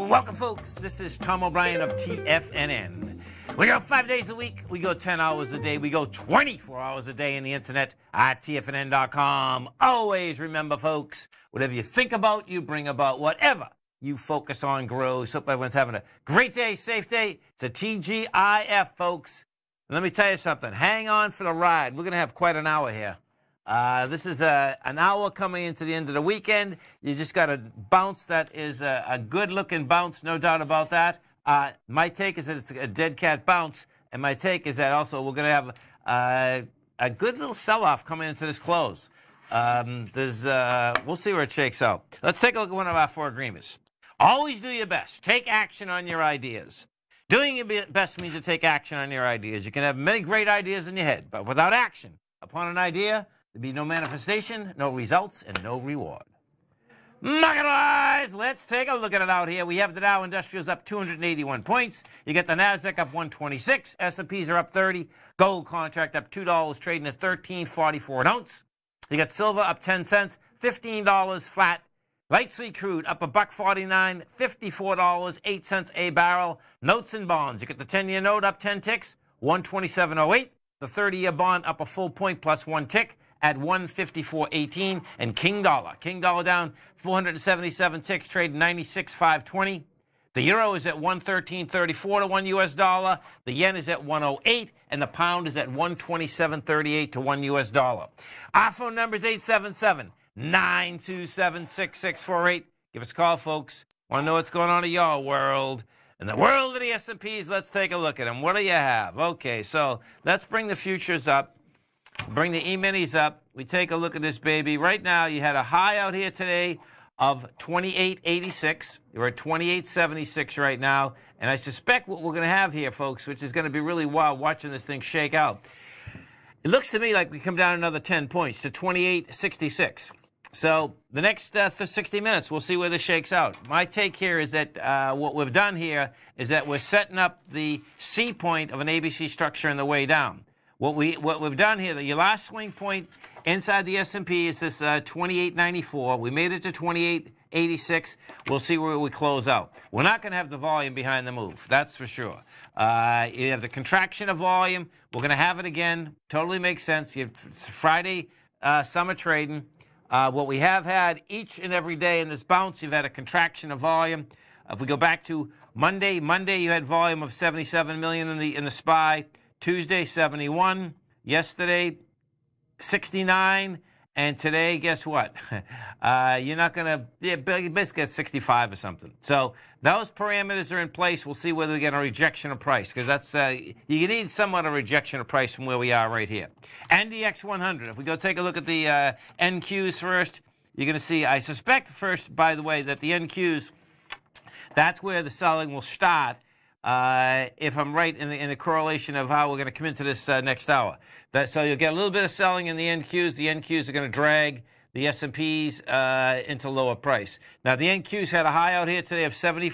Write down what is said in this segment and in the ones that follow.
Welcome, folks. This is Tom O'Brien of TFNN. We go 5 days a week. We go 10 hours a day. We go 24 hours a day on the internet at TFNN.com. Always remember, folks, whatever you think about, you bring about. Whatever you focus on grows. Hope everyone's having a great day, safe day. It's a TGIF, folks. And let me tell you something. Hang on for the ride. We're going to have quite an hour here. This is an hour coming into the end of the weekend. You just got a bounce that is a good-looking bounce, no doubt about that. My take is that it's a dead cat bounce, and my take is that also we're going to have a good little sell-off coming into this close. We'll see where it shakes out. Let's take a look at one of our four agreements. Always do your best. Take action on your ideas. Doing your best means to take action on your ideas. You can have many great ideas in your head, but without action upon an idea, there'd be no manifestation, no results, and no reward. Market-wise, let's take a look at it out here. We have the Dow Industrials up 281 points. You get the NASDAQ up 126. S&Ps are up 30. Gold contract up $2, trading at $13.44 an ounce. You got silver up 10 cents, $15 flat. Light sweet crude up $1.49, $54.08 a barrel. Notes and bonds. You get the 10-year note up 10 ticks, 127.08. The 30-year bond up a full point plus one tick at 154.18, and King Dollar down 477 ticks, trading 96.520. The euro is at 113.34 to one US dollar. The yen is at 108, and the pound is at 127.38 to one US dollar. Our phone number is 877-927-6648. Give us a call, folks. Want to know what's going on in your world? In the world of the S&Ps, let's take a look at them. What do you have? Okay, so let's bring the futures up. Bring the E-minis up. We take a look at this baby. Right now, you had a high out here today of 28.86. You're at 28.76 right now. And I suspect what we're going to have here, folks, which is going to be really wild watching this thing shake out. It looks to me like we come down another 10 points to 28.66. So the next 60 minutes, we'll see where this shakes out. My take here is that what we've done here is that we're setting up the C point of an ABC structure on the way down. What we've done here, your last swing point inside the S&P is this 28.94. We made it to 28.86. We'll see where we close out. We're not going to have the volume behind the move. That's for sure. You have the contraction of volume. We're going to have it again. Totally makes sense. It's Friday summer trading. What we have had each and every day in this bounce, you've had a contraction of volume. If we go back to Monday you had volume of 77 million in the SPY. Tuesday, 71. Yesterday, 69. And today, guess what? You're not going to, basically at 65 or something. So those parameters are in place. We'll see whether we get a rejection of price, because that's, you need somewhat of a rejection of price from where we are right here. NDX 100. If we go take a look at the NQs first, you're going to see, I suspect first, by the way, that the NQs, that's where the selling will start. If I'm right in the correlation of how we're going to come into this next hour. So you'll get a little bit of selling in the NQs. The NQs are going to drag the S&Ps into lower price. Now, the NQs had a high out here today of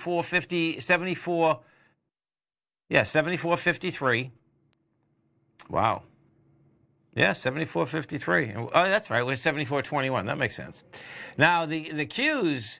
74.53. Wow. Yeah, 74.53. Oh, that's right. We're 74.21. That makes sense. Now, the Qs,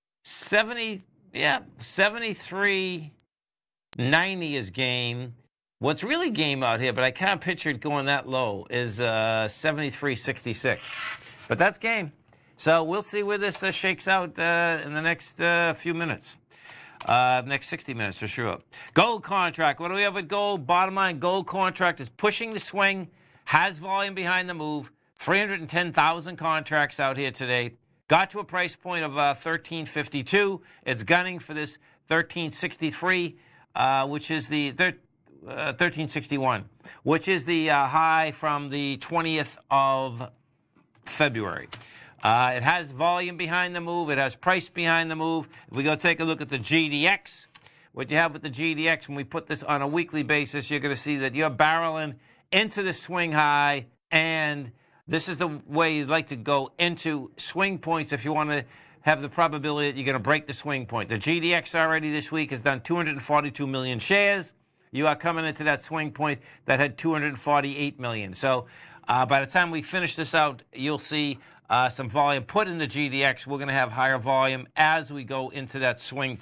73. 90 is game. What's really game out here, but I can't picture it going that low, is 73.66. But that's game. So we'll see where this shakes out in the next few minutes. Next 60 minutes for sure. Gold contract. What do we have with gold? Bottom line, gold contract is pushing the swing, has volume behind the move. 310,000 contracts out here today. Got to a price point of 13.52. It's gunning for this 13.63. Which is the 1361, which is the high from the 20th of February. It has volume behind the move. It has price behind the move. If we go take a look at the GDX, what you have with the GDX, when we put this on a weekly basis, you're going to see that you're barreling into the swing high, and this is the way you'd like to go into swing points if you want to have the probability that you're going to break the swing point. The GDX already this week has done 242 million shares. You are coming into that swing point that had 248 million. So by the time we finish this out, you'll see some volume put in the GDX. We're going to have higher volume as we go into that swing point.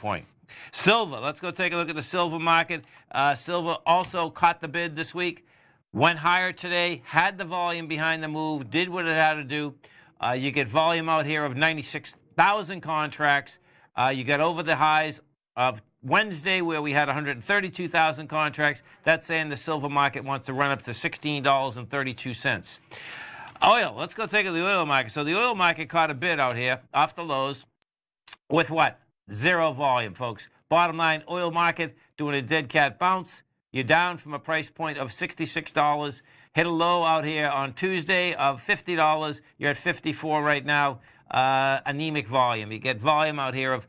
Silver. Let's go take a look at the silver market. Silver also caught the bid this week. Went higher today, had the volume behind the move, did what it had to do. You get volume out here of 96,000 contracts. You got over the highs of Wednesday where we had 132,000 contracts. That's saying the silver market wants to run up to $16.32. Oil. Let's go take a look at the oil market. So the oil market caught a bid out here off the lows with what? Zero volume, folks. Bottom line, oil market doing a dead cat bounce. You're down from a price point of $66. Hit a low out here on Tuesday of $50. You're at 54 right now. Anemic volume. You get volume out here of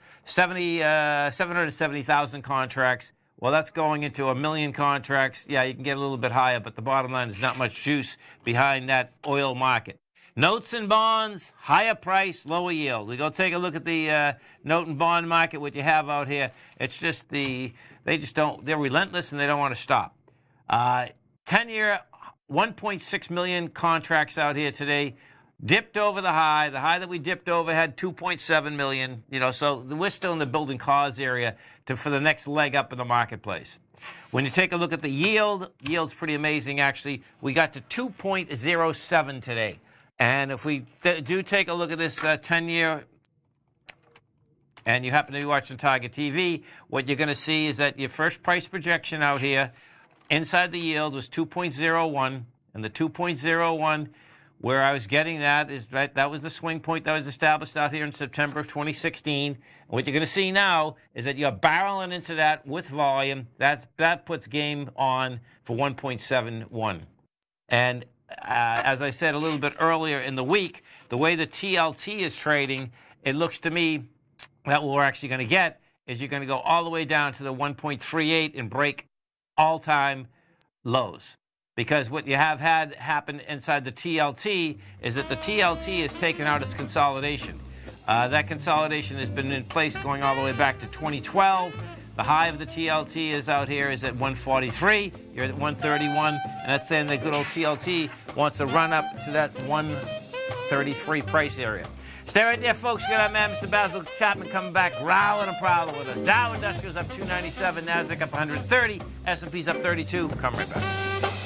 770,000 contracts. Well, that's going into 1 million contracts. Yeah, you can get a little bit higher, but the bottom line is not much juice behind that oil market. Notes and bonds, higher price, lower yield. We go take a look at the note and bond market, what you have out here. It's just they're relentless and they don't want to stop. 10-year, 1.6 million contracts out here today. Dipped over the high. The high that we dipped over had 2.7 million. You know, so we're still in the building cause area for the next leg up in the marketplace. When you take a look at the yield, yield's pretty amazing, actually. We got to 2.07 today. And if we do take a look at this 10-year, and you happen to be watching Target TV, what you're going to see is that your first price projection out here inside the yield was 2.01, and the 2.01, where I was getting that is that was the swing point that was established out here in September of 2016. And what you're going to see now is that you're barreling into that with volume. That puts game on for 1.71. And as I said a little bit earlier in the week, the way the TLT is trading, it looks to me that what we're actually going to get is you're going to go all the way down to the 1.38 and break all-time lows. Because what you have had happen inside the TLT is that the TLT has taken out its consolidation. That consolidation has been in place going all the way back to 2012. The high of the TLT is out here is at 143. You're at 131, and that's saying the good old TLT wants to run up to that 133 price area. Stay right there, folks. We got our man, Mr. Basil Chapman, coming back, rowling and prowling with us. Dow Industrials up 297, NASDAQ up 130, S&P's up 32. Come right back.